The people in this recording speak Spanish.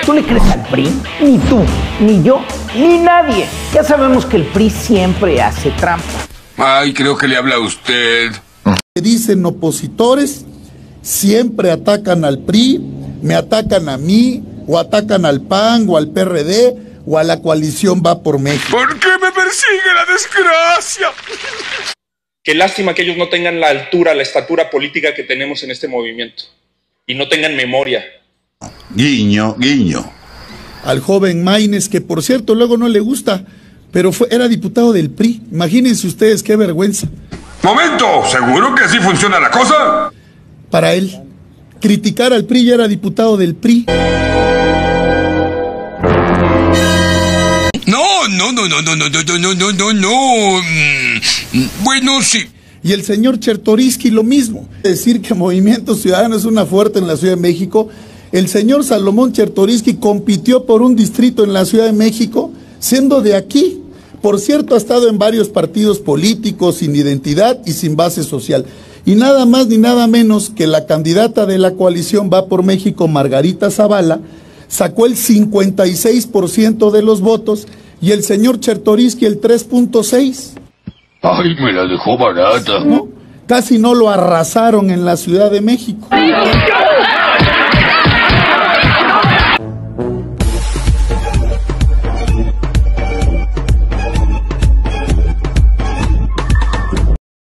¿Tú le crees al PRI? Ni tú, ni yo, ni nadie. Ya sabemos que el PRI siempre hace trampa. Ay, creo que le habla a usted. Dicen opositores, siempre atacan al PRI, me atacan a mí, o atacan al PAN, o al PRD, o a la coalición Va por México. ¿Por qué me persigue la desgracia? Qué lástima que ellos no tengan la altura, la estatura política que tenemos en este movimiento. Y no tengan memoria. Guiño, guiño. Al joven Maínez, que por cierto luego no le gusta, pero era diputado del PRI. Imagínense ustedes qué vergüenza. ¡Momento! ¿Seguro que así funciona la cosa? Para él, criticar al PRI, ya era diputado del PRI. No. Bueno, sí. Y el señor Chertoriski lo mismo. Decir que Movimiento Ciudadano es una fuerte en la Ciudad de México. El señor Salomón Chertoriski compitió por un distrito en la Ciudad de México, siendo de aquí. Por cierto, ha estado en varios partidos políticos sin identidad y sin base social. Y nada más ni nada menos que la candidata de la coalición Va por México, Margarita Zavala, sacó el 56% de los votos y el señor Chertoriski el 3.6%. Ay, me la dejó barata. ¿No? Casi no lo arrasaron en la Ciudad de México.